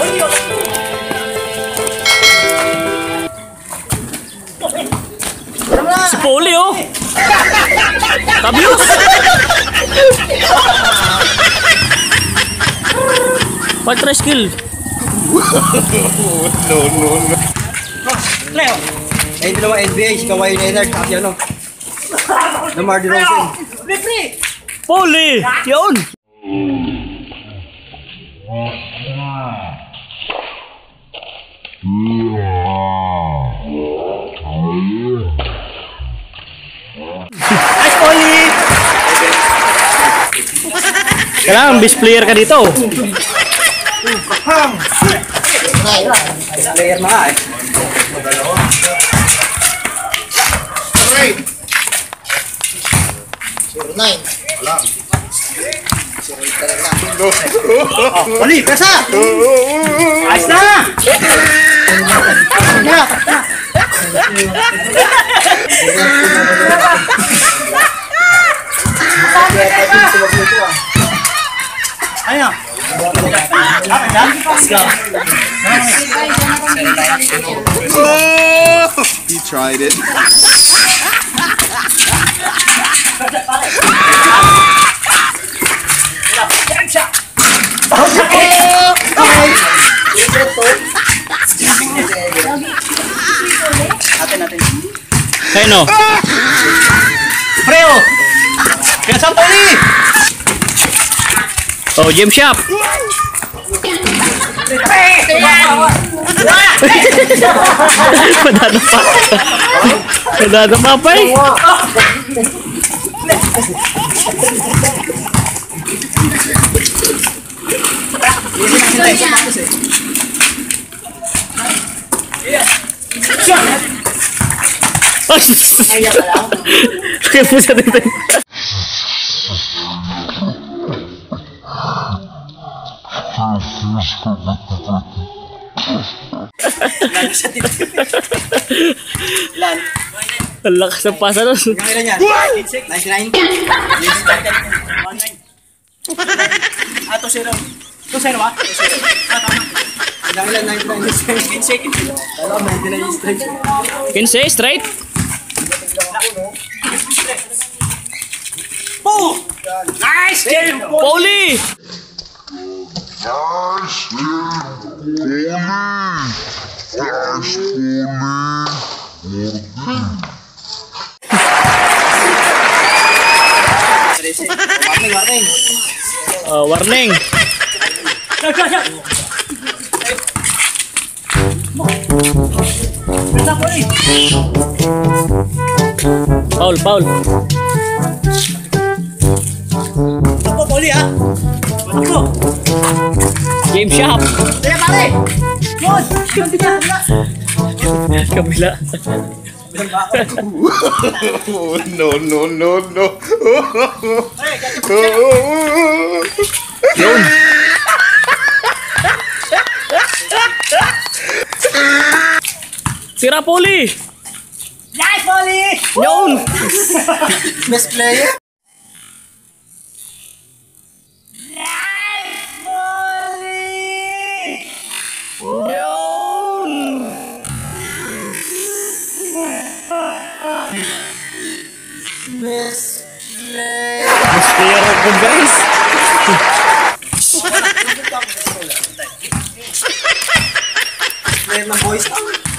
Si Poli, oh. Tabios. Patry skill. No. Leo. Eh, dalawa NBA, si Kawhi Leonard, at yan, no? Lamar DeRozan. Poli. Yun. Nice, Poli. Kailangan best player ka dito. Player mga eh. Alright. 09. Wala. Poli, pesa! Ayos na! Ayo. He tried it. Ayun, no. Preo! Pinasang Poli! Oh, gym shop. Madadapa. Madadapa pa eh. Kaya po siya dito. Ilan? Ang lakas ng pasa nun. Ilan yan? 99? 19? Ah, 2-0. 2-0 ba? 2-0. Ah, tama. Hanggang ilan? 99? 15. Alam, 99 straight. 15 straight. Boom! Nice game! Poli! Warning. Warning. Foul. Ako, Poli ha? Ako! Game shop. Sige pare! Yun! Kabila. No. Yun. Sira Poli. Nice, Poli! Yun. Best player? Best player. Best player of the guys. Player ng boys.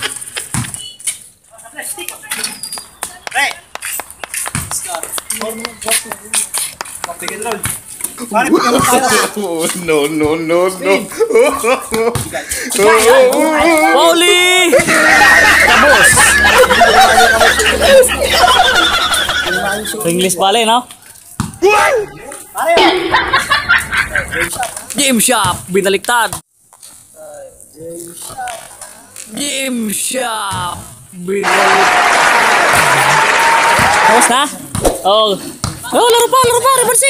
Hey! Start. Pick and roll. Pare, pick and roll tayo. No. Poli. Tapos. English pala no? Pare! Game shop. Binaliktad. Game shop. Binaliktad. Tapos na? Oh. Oh, laro pa, reverse.